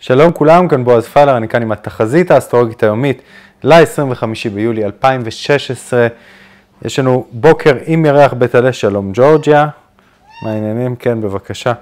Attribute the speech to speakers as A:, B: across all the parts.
A: שלום כולם, כאן בועז פיילר, אני כאן עם התחזית האסטרולוגית היומית ל-25 ביולי 2016. יש לנו בוקר עם ירח בטלה, שלום ג'ורג'יה. מה העניינים? כן, בבקשה.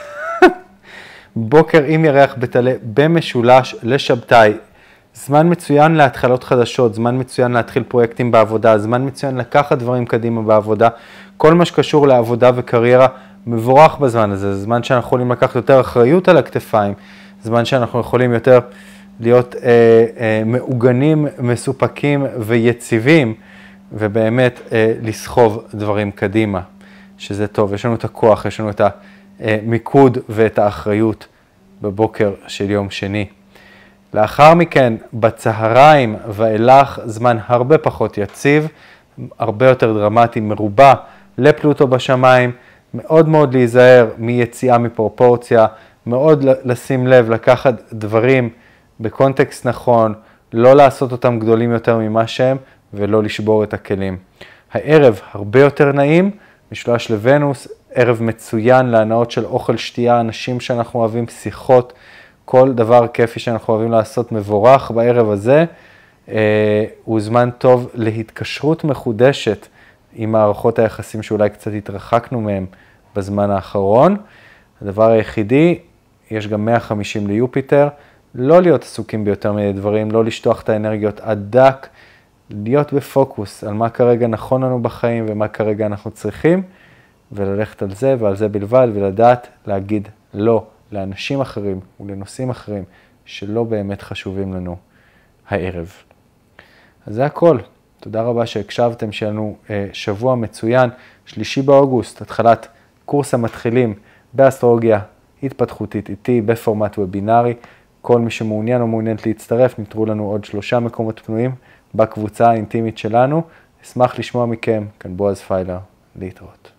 A: בוקר עם ירח בטלה במשולש לשבתאי. זמן מצוין להתחלות חדשות, זמן מצוין להתחיל פרויקטים בעבודה, זמן מצוין לקחת דברים קדימה בעבודה. כל מה שקשור לעבודה וקריירה מבורך בזמן הזה. זה זמן שאנחנו יכולים לקחת יותר אחריות על הכתפיים. זמן שאנחנו יכולים יותר להיות מעוגנים, מסופקים ויציבים, ובאמת לסחוב דברים קדימה, שזה טוב. יש לנו את הכוח, יש לנו את המיקוד ואת האחריות בבוקר של יום שני. לאחר מכן, בצהריים ואילך, זמן הרבה פחות יציב, הרבה יותר דרמטי, מרובה לפלוטו בשמיים, מאוד מאוד להיזהר מיציאה מפרופורציה, מאוד לשים לב, לקחת דברים בקונטקסט נכון, לא לעשות אותם גדולים יותר ממה שהם, ולא לשבור את הכלים. הערב הרבה יותר נעים, משולש לוונוס, ערב מצוין להנאות של אוכל, שתייה, אנשים שאנחנו אוהבים, שיחות, כל דבר כיפי שאנחנו אוהבים לעשות מבורך בערב הזה, הוא זמן טוב להתקשרות מחודשת עם מערכות היחסים שאולי קצת התרחקנו מהם בזמן האחרון. הדבר היחידי, יש גם 150 ליופיטר, לא להיות עסוקים ביותר מיני דברים, לא לשטוח את האנרגיות עד דק, להיות בפוקוס על מה כרגע נכון לנו בחיים ומה כרגע אנחנו צריכים, וללכת על זה ועל זה בלבד, ולדעת להגיד לא לאנשים אחרים ולנושאים אחרים שלא באמת חשובים לנו הערב. אז זה הכל. תודה רבה שהקשבתם, שיהיה לנו שבוע מצוין, 3 באוגוסט, התחלת קורס המתחילים באסטרולוגיה התפתחותית איתי בפורמט וובינרי. כל מי שמעוניין או מעוניינת להצטרף, נותרו לנו עוד 3 מקומות פנויים בקבוצה האינטימית שלנו. אשמח לשמוע מכם, כאן בועז פיילר, להתראות.